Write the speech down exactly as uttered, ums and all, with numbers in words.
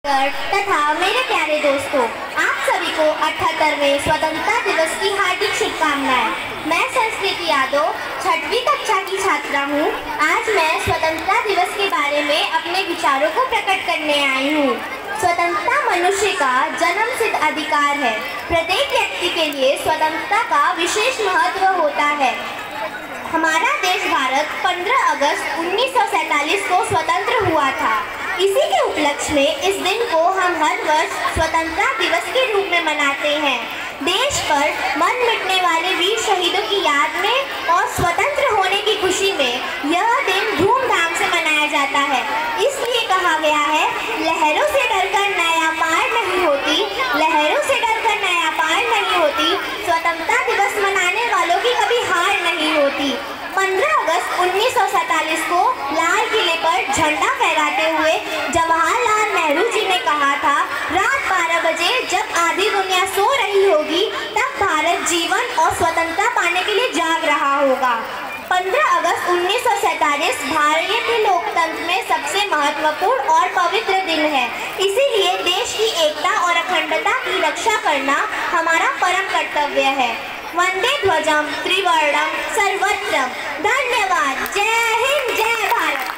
तथा मेरे प्यारे दोस्तों, आप सभी को अठहत्तरवें स्वतंत्रता दिवस की हार्दिक शुभकामनाएं। मैं संस्कृति यादव छठवीं कक्षा की छात्रा हूँ। आज मैं स्वतंत्रता दिवस के बारे में अपने विचारों को प्रकट करने आई हूँ। स्वतंत्रता मनुष्य का जन्मसिद्ध अधिकार है। प्रत्येक व्यक्ति के लिए स्वतंत्रता का विशेष महत्व होता है। हमारा देश भारत पंद्रह अगस्त उन्नीस सौ सैंतालीस को स्वतंत्र हुआ था। इसी के उपलक्ष्य में इस दिन को हम हर वर्ष स्वतंत्रता दिवस के रूप में मनाते हैं। देश पर मर मिटने वाले वीर शहीदों की याद में और स्वतंत्र होने की खुशी में यह दिन धूमधाम से मनाया जाता है। इसलिए कहा गया है, लहरों से डरकर नया पार नहीं होती, लहरों से डरकर नया पार नहीं होती, स्वतंत्रता दिवस मनाने वालों की कभी हार नहीं होती। पंद्रह अगस्त उन्नीस सौ सैंतालीस को लाल किले पर झंडा फहराते हुए जवाहरलाल नेहरू जी ने कहा था, रात बारह बजे जब आधी दुनिया सो रही होगी तब भारत जीवन और स्वतंत्रता पाने के लिए जाग रहा होगा। पंद्रह अगस्त उन्नीस सौ सैंतालीस भारतीय लोकतंत्र में सबसे महत्वपूर्ण और पवित्र दिन है। इसीलिए देश की एकता और अखंडता की रक्षा करना हमारा परम कर्तव्य है। वंदे ध्वजम त्रिवर्णम सर्वत्रम। धन्यवाद। जय हिंद, जय भारत।